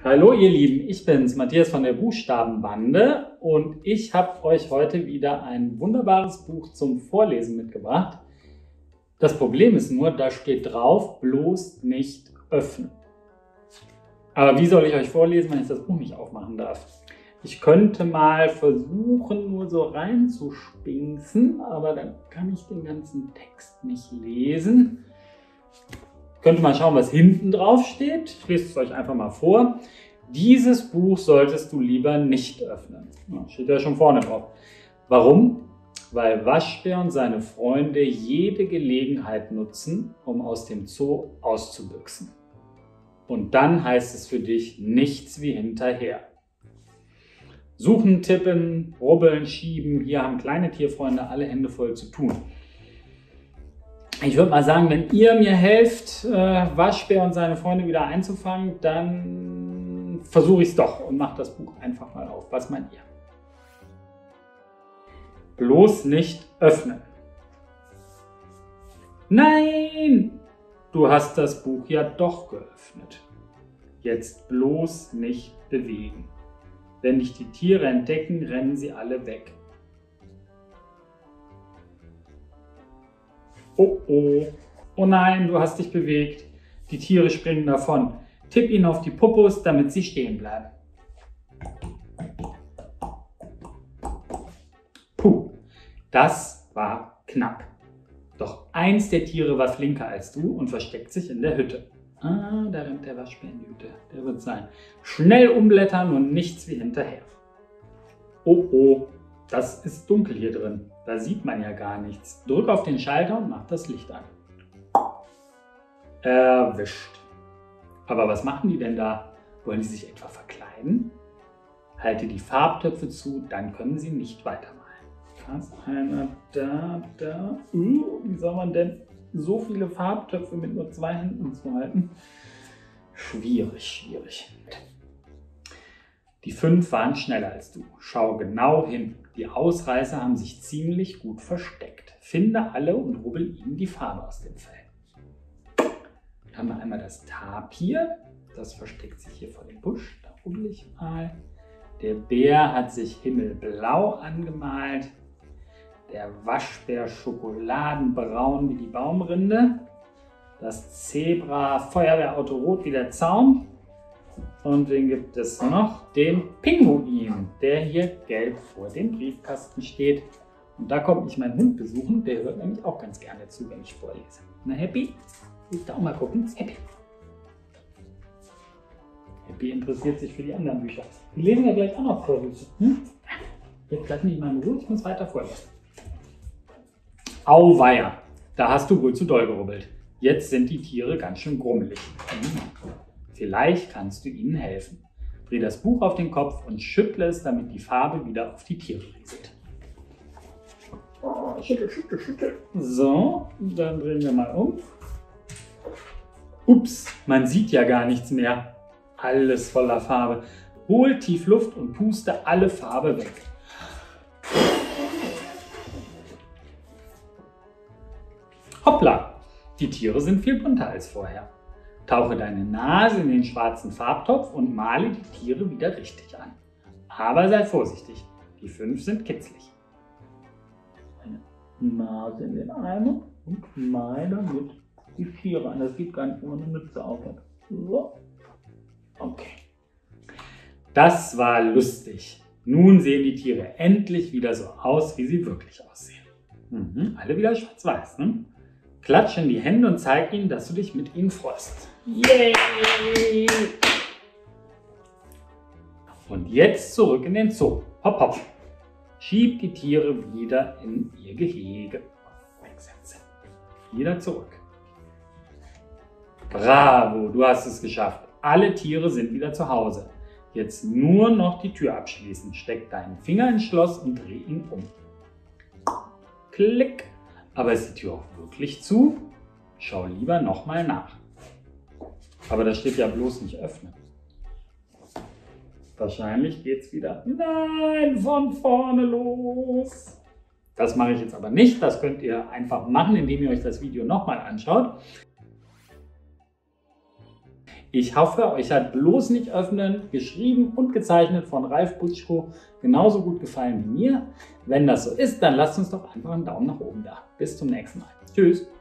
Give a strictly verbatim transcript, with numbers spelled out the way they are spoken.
Hallo ihr Lieben, ich bin's, Matthias von der Buchstabenbande und ich habe euch heute wieder ein wunderbares Buch zum Vorlesen mitgebracht. Das Problem ist nur, da steht drauf, bloß nicht öffnen. Aber wie soll ich euch vorlesen, wenn ich das Buch nicht aufmachen darf? Ich könnte mal versuchen, nur so reinzuspinksen, aber dann kann ich den ganzen Text nicht lesen. Ich könnte mal schauen, was hinten drauf steht. Ich lese es euch einfach mal vor. Dieses Buch solltest du lieber nicht öffnen. Ja, steht ja schon vorne drauf. Warum? Weil Waschbär und seine Freunde jede Gelegenheit nutzen, um aus dem Zoo auszubüchsen. Und dann heißt es für dich nichts wie hinterher. Suchen, tippen, rubbeln, schieben. Hier haben kleine Tierfreunde alle Hände voll zu tun. Ich würde mal sagen, wenn ihr mir helft, äh, Waschbär und seine Freunde wieder einzufangen, dann versuche ich es doch und mache das Buch einfach mal auf. Was meint ihr? Bloß nicht öffnen. Nein! Du hast das Buch ja doch geöffnet. Jetzt bloß nicht bewegen. Wenn dich die Tiere entdecken, rennen sie alle weg. Oh oh, oh nein, du hast dich bewegt. Die Tiere springen davon. Tipp ihnen auf die Popos, damit sie stehen bleiben. Puh, das war knapp. Doch eins der Tiere war flinker als du und versteckt sich in der Hütte. Ah, da rennt der Waschbär in die Hütte. Der wird sein. Schnell umblättern und nichts wie hinterher. Oh oh, das ist dunkel hier drin. Da sieht man ja gar nichts. Drück auf den Schalter und mach das Licht an. Erwischt. Aber was machen die denn da? Wollen sie sich etwa verkleiden? Halte die Farbtöpfe zu, dann können sie nicht weitermalen. Da ist einer, da, da. Uh, wie soll man denn so viele Farbtöpfe mit nur zwei Händen zu halten? Schwierig, schwierig. Die fünf waren schneller als du. Schau genau hin. Die Ausreißer haben sich ziemlich gut versteckt. Finde alle und rubbel ihnen die Farbe aus dem Fell. Dann haben wir einmal das Tapir. Das versteckt sich hier vor dem Busch. Da rubbel ich mal. Der Bär hat sich himmelblau angemalt. Der Waschbär schokoladenbraun wie die Baumrinde. Das Zebra Feuerwehrauto rot wie der Zaun. Und wen gibt es noch? Den Pinguin, der hier gelb vor dem Briefkasten steht. Und da kommt mich mein Hund besuchen, der hört nämlich auch ganz gerne zu, wenn ich vorlese. Na Happy? Willst du auch mal gucken? Happy. Happy interessiert sich für die anderen Bücher. Die lesen ja gleich auch noch vor. Hm? Jetzt lass mich mal in Ruhe, ich muss weiter vorlesen. Auweia, da hast du wohl zu doll gerubbelt. Jetzt sind die Tiere ganz schön grummelig. Hm. Vielleicht kannst du ihnen helfen. Dreh das Buch auf den Kopf und schüttle es, damit die Farbe wieder auf die Tiere rieselt. Oh, schüttel, schüttel, schüttel. So, dann drehen wir mal um. Ups, man sieht ja gar nichts mehr. Alles voller Farbe. Hol tief Luft und puste alle Farbe weg. Hoppla, die Tiere sind viel bunter als vorher. Tauche deine Nase in den schwarzen Farbtopf und male die Tiere wieder richtig an. Aber sei vorsichtig, die fünf sind kitzlig. Eine Nase in den Eimer und male damit die Tiere an. Das geht gar nicht, wenn man eine Mütze aufhat. So. Okay. Das war lustig. Nun sehen die Tiere endlich wieder so aus, wie sie wirklich aussehen. Mhm, alle wieder schwarz-weiß, ne? Klatsch in die Hände und zeig ihnen, dass du dich mit ihnen freust. Yay! Und jetzt zurück in den Zoo. Hopp, hopp. Schieb die Tiere wieder in ihr Gehege. Wegsetzen. Wieder zurück. Bravo, du hast es geschafft. Alle Tiere sind wieder zu Hause. Jetzt nur noch die Tür abschließen. Steck deinen Finger ins Schloss und dreh ihn um. Klick. Aber ist die Tür auch wirklich zu? Schau lieber nochmal nach. Aber da steht ja bloß nicht öffnen. Wahrscheinlich geht's wieder, nein, von vorne los. Das mache ich jetzt aber nicht. Das könnt ihr einfach machen, indem ihr euch das Video nochmal anschaut. Ich hoffe, euch hat bloß nicht öffnen, geschrieben und gezeichnet von Ralf Butschko genauso gut gefallen wie mir. Wenn das so ist, dann lasst uns doch einfach einen Daumen nach oben da. Bis zum nächsten Mal. Tschüss!